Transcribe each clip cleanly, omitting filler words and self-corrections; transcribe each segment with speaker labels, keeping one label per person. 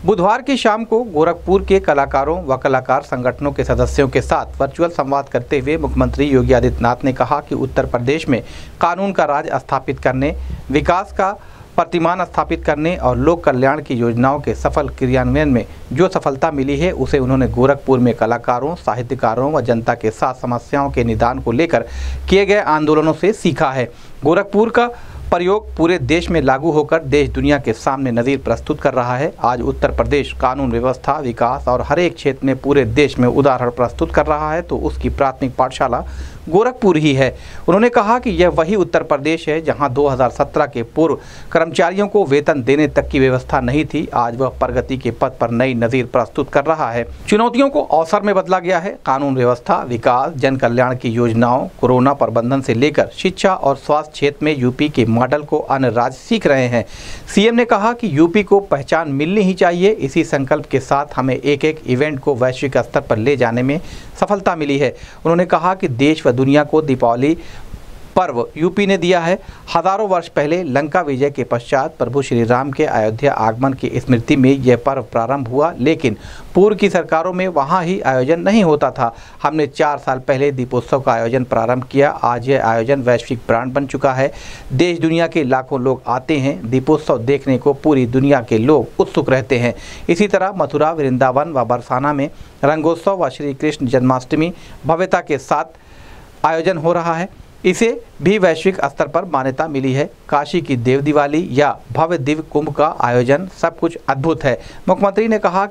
Speaker 1: बुधवार की शाम को गोरखपुर के कलाकारों व कलाकार संगठनों के सदस्यों के साथ वर्चुअल संवाद करते हुए मुख्यमंत्री योगी आदित्यनाथ ने कहा कि उत्तर प्रदेश में कानून का राज स्थापित करने, विकास का प्रतिमान स्थापित करने और लोक कल्याण की योजनाओं के सफल क्रियान्वयन में जो सफलता मिली है उसे उन्होंने गोरखपुर में कलाकारों, साहित्यकारों व जनता के साथ समस्याओं के निदान को लेकर किए गए आंदोलनों से सीखा है। गोरखपुर का प्रयोग पूरे देश में लागू होकर देश दुनिया के सामने नज़ीर प्रस्तुत कर रहा है। आज उत्तर प्रदेश कानून व्यवस्था, विकास और हर एक क्षेत्र में पूरे देश में उदाहरण प्रस्तुत कर रहा है तो उसकी प्राथमिक पाठशाला गोरखपुर ही है। उन्होंने कहा कि यह वही उत्तर प्रदेश है जहां 2017 के पूर्व कर्मचारियों को वेतन देने तक की व्यवस्था नहीं थी। आज वह प्रगति के पथ पर नई नज़ीर प्रस्तुत कर रहा है। चुनौतियों को अवसर में बदला गया है। कानून व्यवस्था, विकास, जन कल्याण की योजनाओं, कोरोना प्रबंधन से लेकर शिक्षा और स्वास्थ्य क्षेत्र में यूपी के मॉडल को अन्य राज्य सीख रहे हैं। सीएम ने कहा कि यूपी को पहचान मिलनी ही चाहिए। इसी संकल्प के साथ हमें एक एक इवेंट को वैश्विक स्तर पर ले जाने में सफलता मिली है। उन्होंने कहा कि देश व दुनिया को दीपावली पर्व यूपी ने दिया है। हजारों वर्ष पहले लंका विजय के पश्चात प्रभु श्री राम के अयोध्या आगमन की स्मृति में यह पर्व प्रारंभ हुआ, लेकिन पूर्व की सरकारों में वहां ही आयोजन नहीं होता था। हमने 4 साल पहले दीपोत्सव का आयोजन प्रारंभ किया। आज यह आयोजन वैश्विक ब्रांड बन चुका है। देश दुनिया के लाखों लोग आते हैं। दीपोत्सव देखने को पूरी दुनिया के लोग उत्सुक रहते हैं। इसी तरह मथुरा, वृंदावन व बरसाना में रंगोत्सव व श्री कृष्ण जन्माष्टमी भव्यता के साथ आयोजन हो रहा है। इसे भी वैश्विक स्तर पर मान्यता मिली है। काशी की देव दिवाली या भव्य दिव्य कुंभ का आयोजन सब कुछ अद्भुत है। मुख्यमंत्री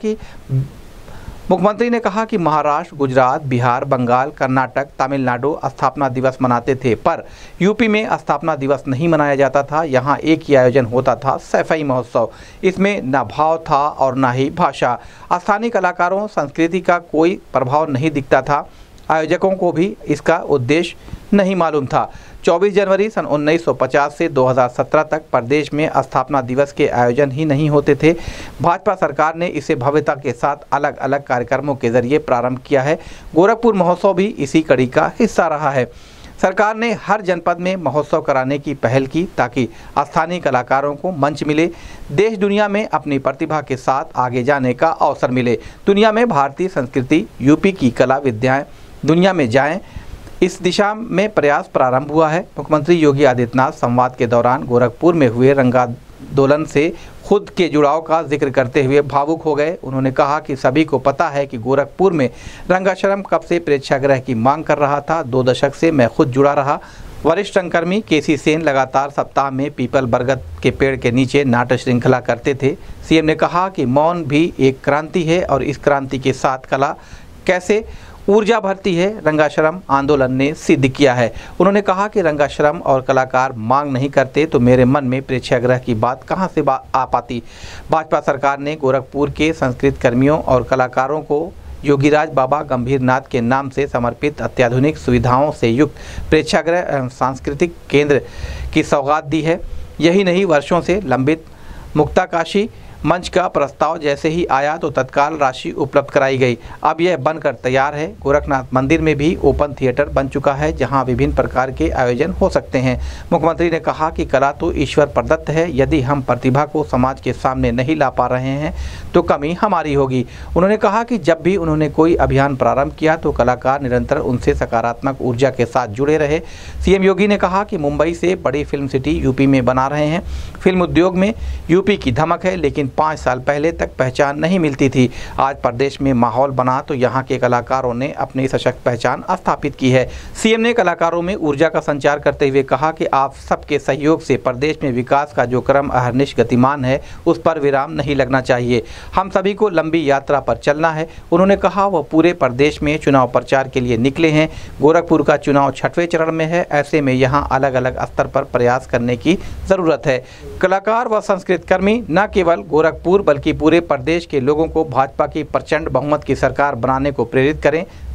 Speaker 1: ने कहा कि महाराष्ट्र, गुजरात, बिहार, बंगाल, कर्नाटक, तमिलनाडु स्थापना दिवस मनाते थे, पर यूपी में स्थापना दिवस नहीं मनाया जाता था। यहाँ एक ही आयोजन होता था, सैफई महोत्सव। इसमें न भाव था और न ही भाषा। स्थानीय कलाकारों, संस्कृति का कोई प्रभाव नहीं दिखता था। आयोजकों को भी इसका उद्देश्य नहीं मालूम था। 24 जनवरी सन 1950 से 2017 तक प्रदेश में स्थापना दिवस के आयोजन ही नहीं होते थे। भाजपा सरकार ने इसे भव्यता के साथ अलग अलग कार्यक्रमों के जरिए प्रारंभ किया है। गोरखपुर महोत्सव भी इसी कड़ी का हिस्सा रहा है। सरकार ने हर जनपद में महोत्सव कराने की पहल की ताकि स्थानीय कलाकारों को मंच मिले, देश दुनिया में अपनी प्रतिभा के साथ आगे जाने का अवसर मिले। दुनिया में भारतीय संस्कृति, यूपी की कला विद्याएं दुनिया में जाएं, इस दिशा में प्रयास प्रारंभ हुआ है। मुख्यमंत्री योगी आदित्यनाथ संवाद के दौरान गोरखपुर में हुए रंगांदोलन से खुद के जुड़ाव का जिक्र करते हुए भावुक हो गए। उन्होंने कहा कि सभी को पता है कि गोरखपुर में रंगाश्रम कब से प्रेक्षागृह की मांग कर रहा था। 2 दशक से मैं खुद जुड़ा रहा। वरिष्ठ रंगकर्मी केसी सेन लगातार सप्ताह में पीपल बरगद के पेड़ के नीचे नाट्य श्रृंखला करते थे। सीएम ने कहा कि मौन भी एक क्रांति है और इस क्रांति के साथ कला कैसे ऊर्जा भरती है, रंगाश्रम आंदोलन ने सिद्ध किया है। उन्होंने कहा कि रंगाश्रम और कलाकार मांग नहीं करते तो मेरे मन में प्रेक्षागृह की बात कहां से आ पाती। भाजपा सरकार ने गोरखपुर के संस्कृत कर्मियों और कलाकारों को योगीराज बाबा गंभीरनाथ के नाम से समर्पित अत्याधुनिक सुविधाओं से युक्त प्रेक्षागृह एवं सांस्कृतिक केंद्र की सौगात दी है। यही नहीं, वर्षों से लंबित मुक्ताकाशी मंच का प्रस्ताव जैसे ही आया तो तत्काल राशि उपलब्ध कराई गई। अब यह बनकर तैयार है। गोरखनाथ मंदिर में भी ओपन थिएटर बन चुका है जहां विभिन्न प्रकार के आयोजन हो सकते हैं। मुख्यमंत्री ने कहा कि कला तो ईश्वर प्रदत्त है। यदि हम प्रतिभा को समाज के सामने नहीं ला पा रहे हैं तो कमी हमारी होगी। उन्होंने कहा कि जब भी उन्होंने कोई अभियान प्रारंभ किया तो कलाकार निरंतर उनसे सकारात्मक ऊर्जा के साथ जुड़े रहे। सीएम योगी ने कहा कि मुंबई से बड़ी फिल्म सिटी यूपी में बना रहे हैं। फिल्म उद्योग में यूपी की धमक है, लेकिन 5 साल पहले तक पहचान नहीं मिलती थी। आज प्रदेश में माहौल बना तो यहाँ के कलाकारों ने अपनी सशक्त पहचान स्थापित की है। सीएम ने कलाकारों में ऊर्जा का संचार करते हुए कहा कि आप सबके सहयोग से प्रदेश में विकास का जो क्रम अहर्निश गतिमान है उस पर विराम नहीं लगना चाहिए। हम सभी को लंबी यात्रा पर चलना है। उन्होंने कहा वह पूरे प्रदेश में चुनाव प्रचार के लिए निकले हैं। गोरखपुर का चुनाव 6वें चरण में है। ऐसे में यहाँ अलग अलग स्तर पर प्रयास करने की जरूरत है। कलाकार व संस्कृत कर्मी न केवल गोरखपुर बल्कि पूरे प्रदेश के लोगों को भाजपा की प्रचंड बहुमत की सरकार बनाने को प्रेरित करें।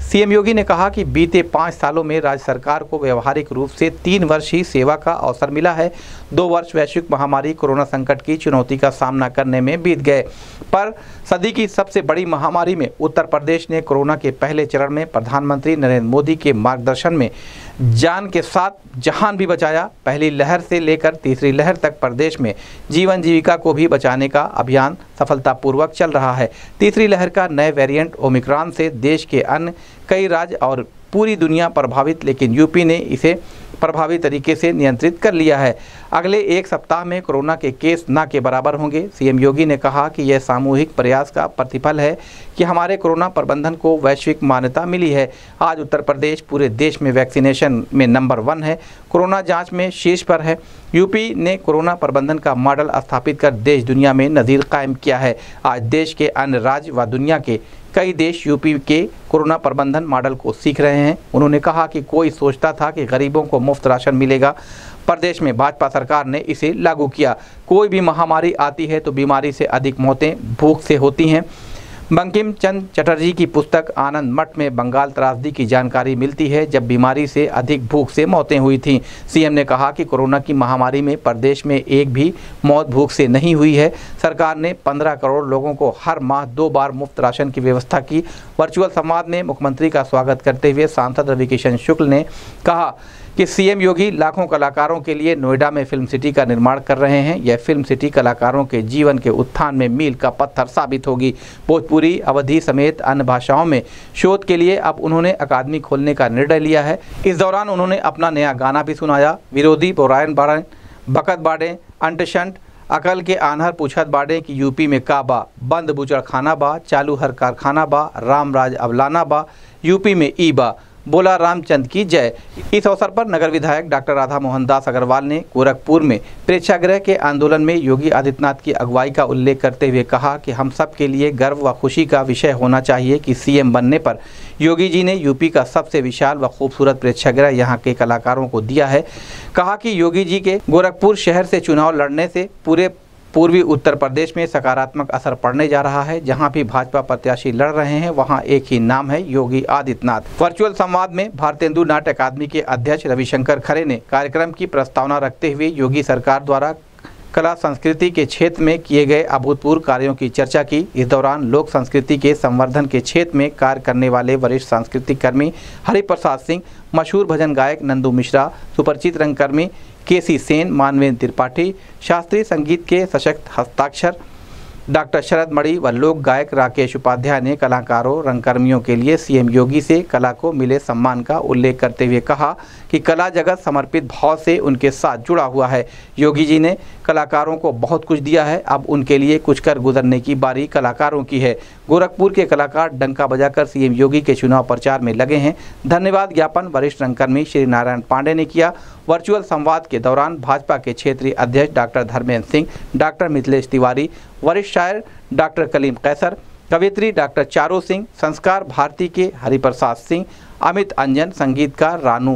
Speaker 1: सीएम योगी ने कहा कि बीते 5 सालों में राज्य सरकार को व्यवहारिक रूप से 3 वर्ष ही सेवा का अवसर मिला है। 2 वर्ष वैश्विक महामारी कोरोना संकट की चुनौती का सामना करने में बीत गए, पर सदी की सबसे बड़ी महामारी में उत्तर प्रदेश ने कोरोना के पहले चरण में प्रधानमंत्री नरेंद्र मोदी के मार्गदर्शन में जान के साथ जहान भी बचाया। पहली लहर से लेकर तीसरी लहर तक प्रदेश में जीवन जीविका को भी बचाने का अभियान सफलतापूर्वक चल रहा है। तीसरी लहर का नए वेरिएंट ओमिक्रॉन से देश के अन्य कई राज्य और पूरी दुनिया प्रभावित, लेकिन यूपी ने इसे प्रभावी तरीके से नियंत्रित कर लिया है। अगले 1 सप्ताह में कोरोना के केस न के बराबर होंगे। सीएम योगी ने कहा कि यह सामूहिक प्रयास का प्रतिफल है कि हमारे कोरोना प्रबंधन को वैश्विक मान्यता मिली है। आज उत्तर प्रदेश पूरे देश में वैक्सीनेशन में नंबर 1 है, कोरोना जांच में शीर्ष पर है। यूपी ने कोरोना प्रबंधन का मॉडल स्थापित कर देश दुनिया में नज़ीर कायम किया है। आज देश के अन्य राज्य व दुनिया के कई देश यूपी के कोरोना प्रबंधन मॉडल को सीख रहे हैं। उन्होंने कहा कि कोई सोचता था कि गरीबों को मुफ्त राशन मिलेगा, प्रदेश में भाजपा सरकार ने इसे लागू किया। कोई भी महामारी आती है तो बीमारी से अधिक मौतें भूख से होती हैं। बंकिम चंद्र चटर्जी की पुस्तक आनंद मठ में बंगाल त्रासदी की जानकारी मिलती है, जब बीमारी से अधिक भूख से मौतें हुई थीं। सीएम ने कहा कि कोरोना की महामारी में प्रदेश में एक भी मौत भूख से नहीं हुई है। सरकार ने 15 करोड़ लोगों को हर माह 2 बार मुफ्त राशन की व्यवस्था की। वर्चुअल संवाद में मुख्यमंत्री का स्वागत करते हुए सांसद रवि किशन शुक्ल ने कहा कि सीएम योगी लाखों कलाकारों के लिए नोएडा में फिल्म सिटी का निर्माण कर रहे हैं। यह फिल्म सिटी कलाकारों के जीवन के उत्थान में मील का पत्थर साबित होगी। भोजपुरी, अवधी समेत अन्य भाषाओं में शोध के लिए अब उन्होंने अकादमी खोलने का निर्णय लिया है। इस दौरान उन्होंने अपना नया गाना भी सुनाया। विरोधी बोरायन बाड़े बकत बाड़े अंटशंट अकल के आन्हर पूछत बाड़े कि यूपी में का बा, बंद बुचड़ खाना बा, चालू हर कारखाना बा, राम राज अवलाना बा, यूपी में ई बा, बोला रामचंद्र की जय। इस अवसर पर नगर विधायक डॉक्टर राधा मोहन दास अग्रवाल ने गोरखपुर में प्रेक्षागृह के आंदोलन में योगी आदित्यनाथ की अगुवाई का उल्लेख करते हुए कहा कि हम सब के लिए गर्व व खुशी का विषय होना चाहिए कि सीएम बनने पर योगी जी ने यूपी का सबसे विशाल व खूबसूरत प्रेक्षागृह यहाँ के कलाकारों को दिया है। कहा कि योगी जी के गोरखपुर शहर से चुनाव लड़ने से पूरे पूर्वी उत्तर प्रदेश में सकारात्मक असर पड़ने जा रहा है। जहां भी भाजपा प्रत्याशी लड़ रहे हैं वहां एक ही नाम है, योगी आदित्यनाथ। वर्चुअल संवाद में भारतेंदु नाट्य अकादमी के अध्यक्ष रविशंकर खरे ने कार्यक्रम की प्रस्तावना रखते हुए योगी सरकार द्वारा कला संस्कृति के क्षेत्र में किए गए अभूतपूर्व कार्यों की चर्चा की। इस दौरान लोक संस्कृति के संवर्धन के क्षेत्र में कार्य करने वाले वरिष्ठ सांस्कृतिक कर्मी हरिप्रसाद सिंह, मशहूर भजन गायक नंदू मिश्रा, सुपरिचित रंगकर्मी केसी सेन, मानवेंद्र त्रिपाठी, शास्त्रीय संगीत के सशक्त हस्ताक्षर डॉक्टर शरद मणि व लोक गायक राकेश उपाध्याय ने कलाकारों रंगकर्मियों के लिए सीएम योगी से कला को मिले सम्मान का उल्लेख करते हुए कहा कि कला जगत समर्पित भाव से उनके साथ जुड़ा हुआ है। योगी जी ने कलाकारों को बहुत कुछ दिया है, अब उनके लिए कुछ कर गुजरने की बारी कलाकारों की है। गोरखपुर के कलाकार डंका बजाकर सीएम योगी के चुनाव प्रचार में लगे हैं। धन्यवाद ज्ञापन वरिष्ठ रंगकर्मी श्री नारायण पांडे ने किया। वर्चुअल संवाद के दौरान भाजपा के क्षेत्रीय अध्यक्ष डॉक्टर धर्मेंद्र सिंह, डॉक्टर मिथिलेश तिवारी, वरिष्ठ शायर डॉक्टर कलीम कैसर, कवियत्री डॉक्टर चारू सिंह, संस्कार भारती के हरिप्रसाद सिंह, अमित अंजन, संगीतकार रानू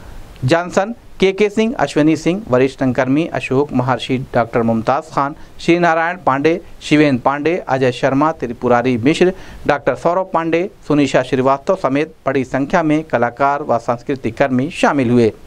Speaker 1: जॉनसन, के सिंह, अश्विनी सिंह, वरिष्ठ रंगकर्मी अशोक, महर्षि डॉक्टर मुमताज़ खान, श्री नारायण पांडे, शिवेंद्र पांडे, अजय शर्मा, त्रिपुरारी मिश्र, डॉक्टर सौरभ पांडे, सुनीशा श्रीवास्तव समेत बड़ी संख्या में कलाकार व सांस्कृतिक कर्मी शामिल हुए।